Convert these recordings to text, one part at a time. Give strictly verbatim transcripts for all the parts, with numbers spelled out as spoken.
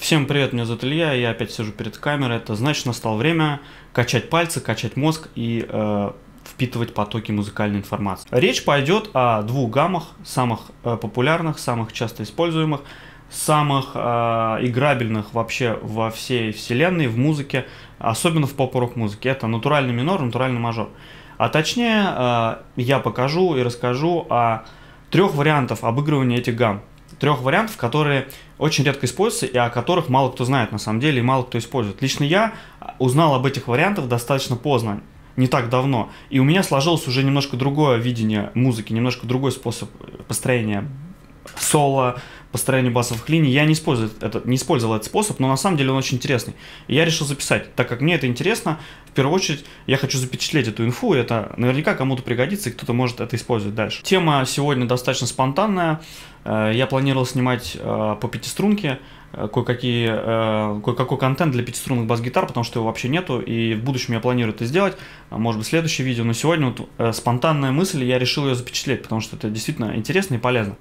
Всем привет, меня зовут Илья, я опять сижу перед камерой. Это значит, настало время качать пальцы, качать мозг и э, впитывать потоки музыкальной информации. Речь пойдет о двух гаммах, самых э, популярных, самых часто используемых, самых э, играбельных вообще во всей вселенной, в музыке, особенно в поп-рок музыке. Это натуральный минор, натуральный мажор. А точнее, э, я покажу и расскажу о трех вариантах обыгрывания этих гамм. Трех вариантов, которые очень редко используются и о которых мало кто знает на самом деле и мало кто использует. Лично я узнал об этих вариантах достаточно поздно, не так давно. И у меня сложилось уже немножко другое видение музыки, немножко другой способ построения соло, построения басовых линий. Я не использовал, этот, не использовал этот способ, но на самом деле он очень интересный. И я решил записать, так как мне это интересно. В первую очередь я хочу запечатлеть эту инфу, и это наверняка кому-то пригодится, и кто-то может это использовать дальше. Тема сегодня достаточно спонтанная. Я планировал снимать по пятиструнке кое-какие, кое-какой контент для пятиструнных бас-гитар, потому что его вообще нету, и в будущем я планирую это сделать, может быть, следующее видео, но сегодня вот спонтанная мысль, я решил ее запечатлеть, потому что это действительно интересно и полезно.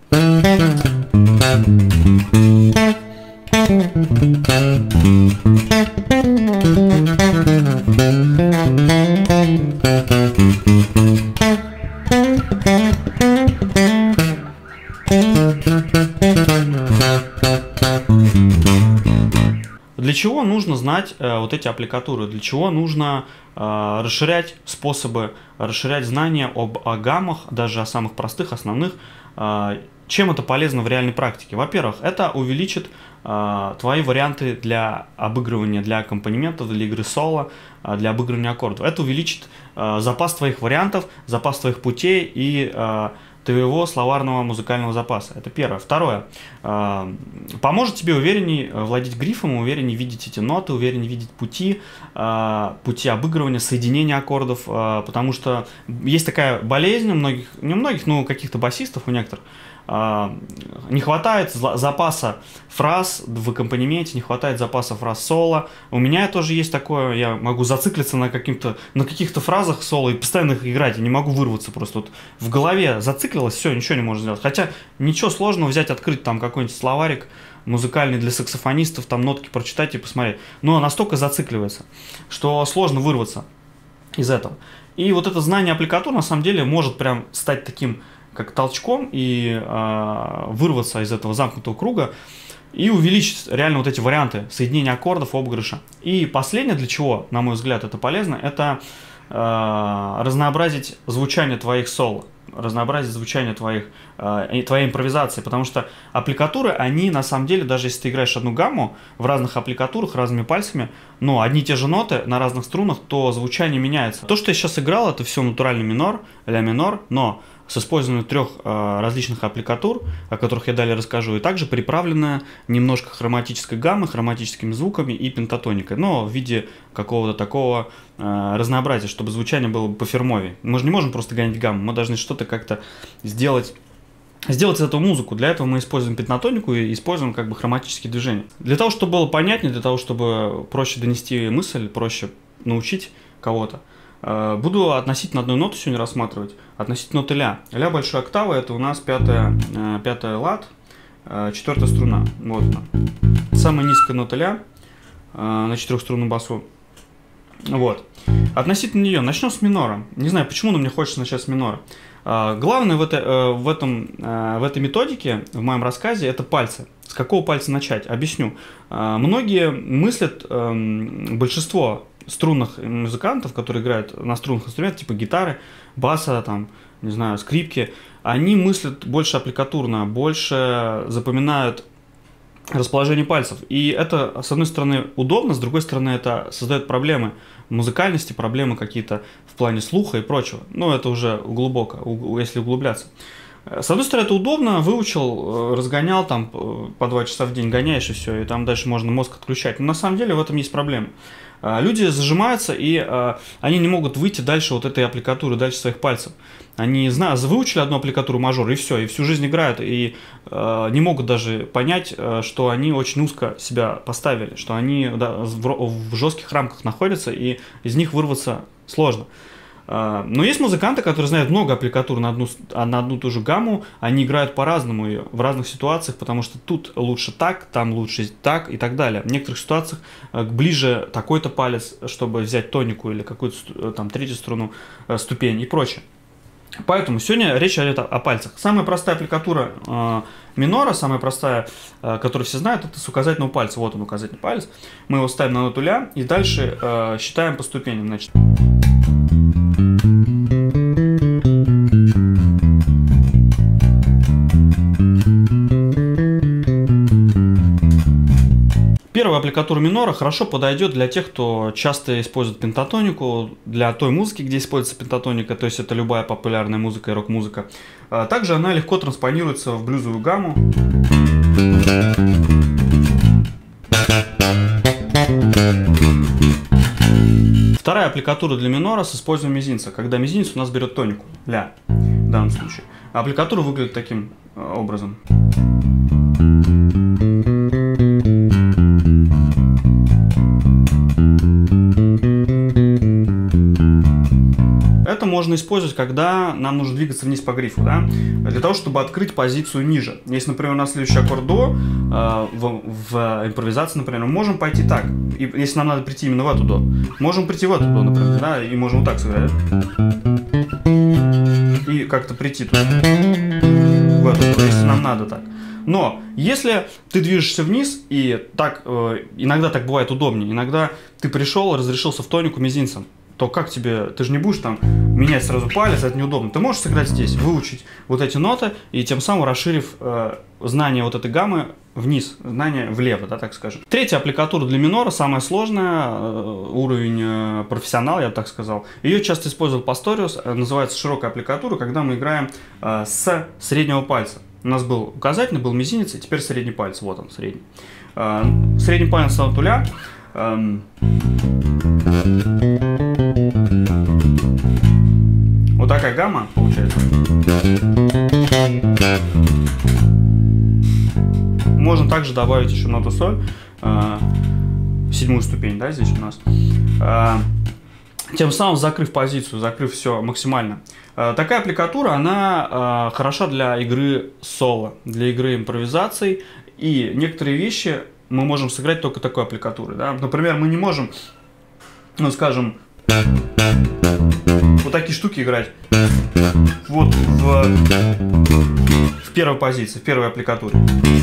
Для чего нужно знать э, вот эти аппликатуры? Для чего нужно э, расширять способы, расширять знания об о гаммах, даже о самых простых, основных? Э, чем это полезно в реальной практике? Во-первых, это увеличит э, твои варианты для обыгрывания, для аккомпанементов, для игры соло, э, для обыгрывания аккордов. Это увеличит э, запас твоих вариантов, запас твоих путей и э, твоего словарного музыкального запаса. Это первое. Второе. Поможет тебе увереннее владеть грифом, увереннее видеть эти ноты, увереннее видеть пути, пути обыгрывания, соединения аккордов, потому что есть такая болезнь у многих, не у многих, но у каких-то басистов, у некоторых, не хватает запаса фраз в аккомпанементе, не хватает запаса фраз соло. У меня тоже есть такое, я могу зациклиться на каких-то на каких-то фразах соло и постоянно их играть, я не могу вырваться просто. Вот в голове зациклилось, все, ничего не можно сделать. Хотя ничего сложного взять, открыть там какой-нибудь словарик музыкальный для саксофонистов, там нотки прочитать и посмотреть. Но настолько зацикливается, что сложно вырваться из этого. И вот это знание аппликатур на самом деле может прям стать таким как толчком и э, вырваться из этого замкнутого круга и увеличить реально вот эти варианты соединения аккордов, обыгрыша. И последнее, для чего, на мой взгляд, это полезно, это э, разнообразить звучание твоих соло, разнообразить звучание твоих, э, твоей импровизации, потому что аппликатуры, они на самом деле, даже если ты играешь одну гамму в разных аппликатурах, разными пальцами, но одни и те же ноты на разных струнах, то звучание меняется. То, что я сейчас играл, это все натуральный минор, ля минор, но с использованием трех э, различных аппликатур, о которых я далее расскажу, и также приправленная немножко хроматической гаммой, хроматическими звуками и пентатоникой, но в виде какого-то такого э, разнообразия, чтобы звучание было пофирмовее. Мы же не можем просто гонять гамму, мы должны что-то как-то сделать, сделать из этого музыку. Для этого мы используем пентатонику и используем как бы хроматические движения. Для того, чтобы было понятнее, для того, чтобы проще донести мысль, проще научить кого-то, буду относительно одной ноты сегодня рассматривать, относительно ноты ля. Ля большой октавы, это у нас пятая, пятая лад, четвертая струна. Вот она. Самая низкая нота ля на четырехструнном басу. Вот. Относительно нее, начнем с минора. Не знаю, почему, но мне хочется начать с минора. Главное в, это, в, этом, в этой методике, в моем рассказе, это пальцы. С какого пальца начать? Объясню. Многие мыслят, большинство струнных музыкантов, которые играют на струнных инструментах, типа гитары, баса, там, не знаю, скрипки, они мыслят больше аппликатурно, больше запоминают расположение пальцев. И это, с одной стороны, удобно, с другой стороны, это создает проблемы в музыкальности, проблемы какие-то в плане слуха и прочего. Но это уже глубоко, если углубляться. С одной стороны, это удобно, выучил, разгонял, там по два часа в день гоняешь и все, и там дальше можно мозг отключать. Но на самом деле в этом есть проблема. Люди зажимаются, и э, они не могут выйти дальше вот этой аппликатуры, дальше своих пальцев. Они знают, выучили одну аппликатуру мажор, и все, и всю жизнь играют, и э, не могут даже понять, э, что они очень узко себя поставили, что они да, в, в жестких рамках находятся, и из них вырваться сложно. Но есть музыканты, которые знают много аппликатур на одну, на одну ту же гамму, они играют по-разному ее в разных ситуациях, потому что тут лучше так, там лучше так и так далее. В некоторых ситуациях ближе такой-то палец, чтобы взять тонику или какую-то там третью струну, ступень и прочее. Поэтому сегодня речь идет о, о пальцах. Самая простая аппликатура э, минора, самая простая, э, которую все знают, это с указательного пальца. Вот он, указательный палец. Мы его ставим на ноту ля и дальше э, считаем по ступеням. Значит. Первая аппликатура минора хорошо подойдет для тех, кто часто использует пентатонику, для той музыки, где используется пентатоника, то есть это любая популярная музыка и рок-музыка. Также она легко транспонируется в блюзовую гамму. Вторая аппликатура для минора с использованием мизинца, когда мизинец у нас берет тонику, ля, в данном случае. Аппликатура выглядит таким образом. Это можно использовать, когда нам нужно двигаться вниз по грифу, да? Для того, чтобы открыть позицию ниже. Если, например, у нас следующий аккорд до, э, в, в импровизации, например, мы можем пойти так. И если нам надо прийти именно в эту до, можем прийти в эту до, например, да? И можем вот так сыграть. И как-то прийти туда, в эту до, если нам надо так. Но если ты движешься вниз, и так, э, иногда так бывает удобнее, иногда ты пришел, разрешился в тонику мизинцем, то как тебе, ты же не будешь там менять сразу палец, это неудобно. Ты можешь сыграть здесь, выучить вот эти ноты, и тем самым расширив э, знание вот этой гаммы вниз, знание влево, да, так скажем. Третья аппликатура для минора, самая сложная, э, уровень э, профессионал, я бы так сказал. Ее часто использует Пасториус, э, называется широкая аппликатура, когда мы играем э, с среднего пальца. У нас был указательный, был мизинец, и теперь средний палец, вот он, средний. Э, средний палец на ноту ля. Э, Вот такая гамма получается. Можно также добавить еще ноту соль, э, седьмую ступень, да, здесь у нас. Э, тем самым закрыв позицию, закрыв все максимально. Э, такая аппликатура, она э, хороша для игры соло, для игры импровизаций. И некоторые вещи мы можем сыграть только такой аппликатурой. Да? Например, мы не можем, ну скажем, вот такие штуки играть вот в, в первой позиции, в первой аппликатуре.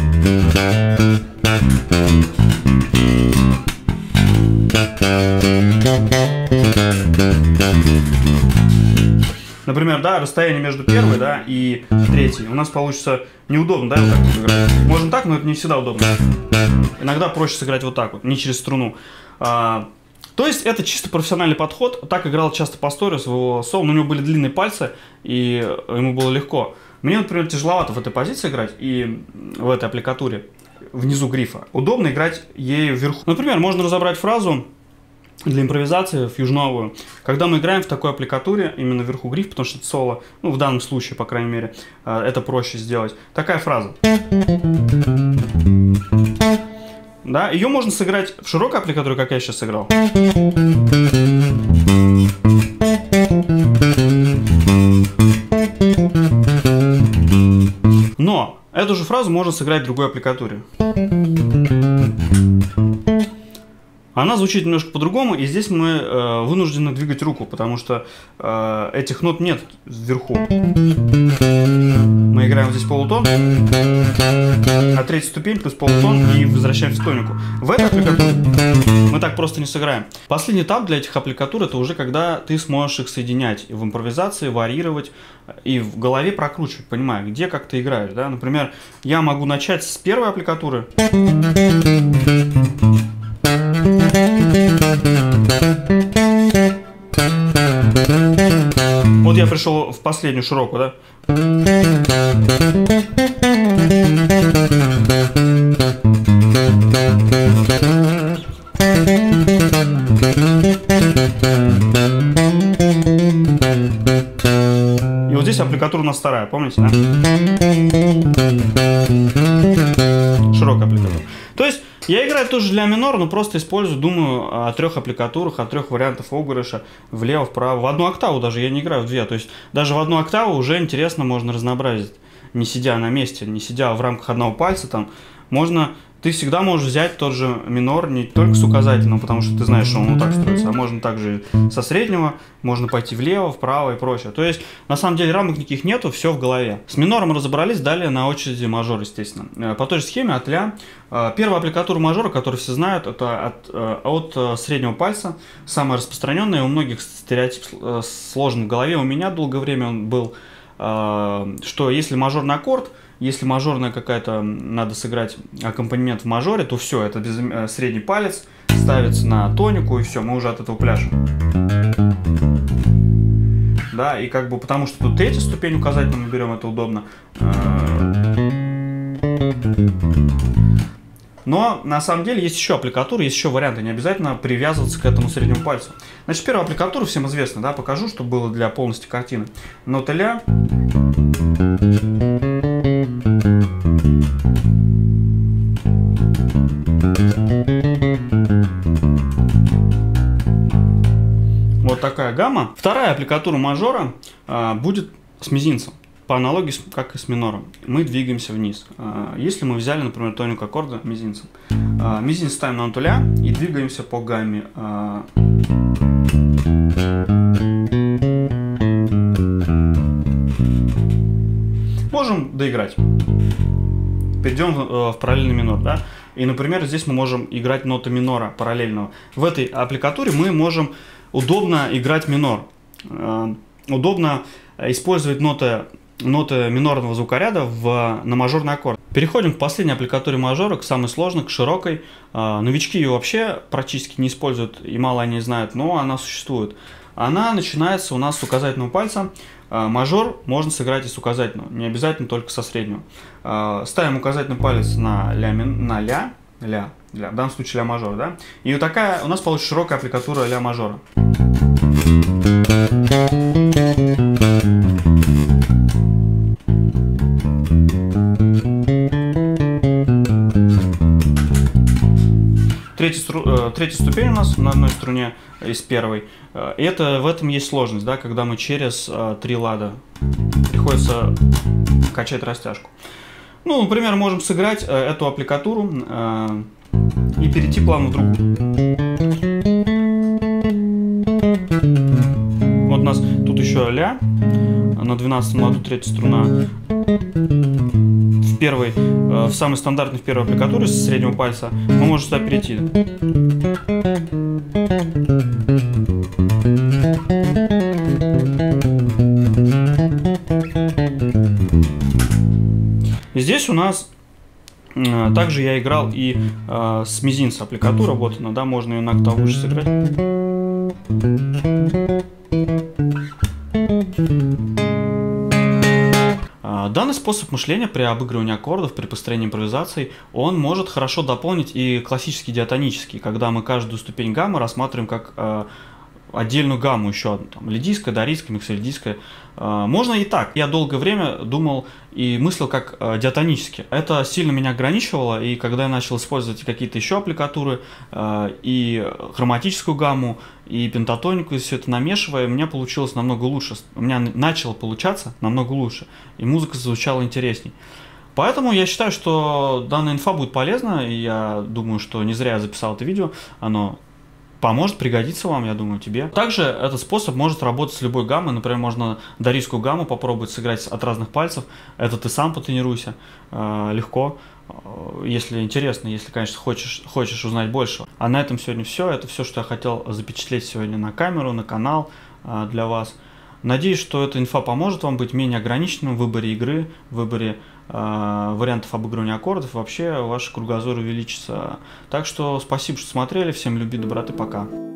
Например, да, расстояние между первой, да, и третьей у нас получится неудобно, да, вот так вот играть. Можем так, но это не всегда удобно. Иногда проще сыграть вот так вот, не через струну. А, то есть это чисто профессиональный подход. Так играл часто Пасториус в его соло, но у него были длинные пальцы, и ему было легко. Мне, например, тяжеловато в этой позиции играть и в этой аппликатуре внизу грифа. Удобно играть ею вверху. Например, можно разобрать фразу для импровизации фьюжновую, когда мы играем в такой аппликатуре, именно вверху гриф, потому что это соло, ну, в данном случае, по крайней мере, это проще сделать. Такая фраза. Да, ее можно сыграть в широкой аппликатуре, как я сейчас сыграл. Но эту же фразу можно сыграть в другой аппликатуре. Она звучит немножко по-другому, и здесь мы э, вынуждены двигать руку, потому что э, этих нот нет вверху. Мы играем здесь полутон, а третья ступень плюс полутон и возвращаемся в тонику. В этой аппликатуре мы так просто не сыграем. Последний этап для этих аппликатур — это уже когда ты сможешь их соединять в импровизации, варьировать и в голове прокручивать, понимая, где как ты играешь. Да? Например, я могу начать с первой аппликатуры. Вот я пришел в последнюю широкую, да? И вот здесь аппликатура у нас вторая, помните, да? Широкая аппликатура. То есть Я играю тоже ля минор, но просто использую, думаю о трех аппликатурах, о трех вариантах обыгрыша. Влево, вправо, в одну октаву даже, я не играю в две. То есть даже в одну октаву уже интересно можно разнообразить. Не сидя на месте, не сидя в рамках одного пальца, там можно... Ты всегда можешь взять тот же минор не только с указательным, потому что ты знаешь, что он вот так строится, а можно также со среднего, можно пойти влево, вправо и прочее. То есть, на самом деле, рамок никаких нету, все в голове. С минором разобрались, далее на очереди мажор, естественно. По той же схеме от ля. Первая аппликатура мажора, которую все знают, это от, от среднего пальца. Самая распространенная, у многих стереотип сложен в голове. У меня долгое время он был, что если мажорный аккорд, если мажорная какая-то, надо сыграть аккомпанемент в мажоре, то все, это без, э, средний палец ставится на тонику, и все, мы уже от этого пляшем. Да, и как бы, потому что тут третья ступень указательную мы берем, это удобно. Но на самом деле есть еще аппликатуры, есть еще варианты, не обязательно привязываться к этому среднему пальцу. Значит, первая аппликатура всем известна, да, покажу, чтобы было для полности картины. Нота ля. Вот такая гамма. Вторая аппликатура мажора а, будет с мизинцем. По аналогии, с, как и с минором. Мы двигаемся вниз. А, если мы взяли, например, тоник аккорда мизинцем. А, мизинец ставим на ноту ля и двигаемся по гамме. А, можем доиграть. Перейдем в, в параллельный минор, да? И, например, здесь мы можем играть ноты минора параллельного. В этой аппликатуре мы можем удобно играть минор. Э, удобно использовать ноты, ноты минорного звукоряда в, на мажорный аккорд. Переходим к последней аппликатуре мажора, к самой сложной, к широкой. Э, новички ее вообще практически не используют, и мало они знают, но она существует. Она начинается у нас с указательного пальца. Мажор можно сыграть и с указательного, не обязательно только со среднего. Ставим указательный палец на ля, на ля, ля, ля, в данном случае ля мажор, да? И вот такая у нас получится широкая аппликатура ля мажора. Третья, стру, э, третья ступень у нас на одной струне из первой. Э, это, в этом есть сложность, да, когда мы через э, три лада приходится качать растяжку. Ну, например, можем сыграть э, эту аппликатуру э, и перейти плавно в другую. Вот у нас тут еще ля, на двенадцатом ладу третья струна. В первой, в самой стандартной в первой аппликатуре с среднего пальца мы можем сюда перейти. Здесь у нас э, также я играл и э, с мизинца аппликатура, вот она, да, можно ее на октаву выше сыграть. Данный способ мышления при обыгрывании аккордов, при построении импровизаций, он может хорошо дополнить и классический диатонический, когда мы каждую ступень гаммы рассматриваем как э, отдельную гамму, еще одну, там, лидийская, дорийская, миксолидийская. Э, можно и так. Я долгое время думал и мыслил как э, диатонически. Это сильно меня ограничивало, и когда я начал использовать какие-то еще аппликатуры, э, и хроматическую гамму, и пентатонику, и все это намешивая, у меня получилось намного лучше. У меня начало получаться намного лучше, и музыка звучала интересней. Поэтому я считаю, что данная инфа будет полезна, и я думаю, что не зря я записал это видео. Оно поможет, пригодится вам, я думаю, тебе. Также этот способ может работать с любой гаммой. Например, можно дорийскую гамму попробовать сыграть от разных пальцев. Это ты сам потренируйся э, легко, э, если интересно, если, конечно, хочешь, хочешь узнать больше. А на этом сегодня все. Это все, что я хотел запечатлеть сегодня на камеру, на канал э, для вас. Надеюсь, что эта инфа поможет вам быть менее ограниченным в выборе игры, в выборе э, вариантов обыгрывания аккордов. Вообще ваш кругозор увеличится. Так что спасибо, что смотрели. Всем любви, доброты, пока.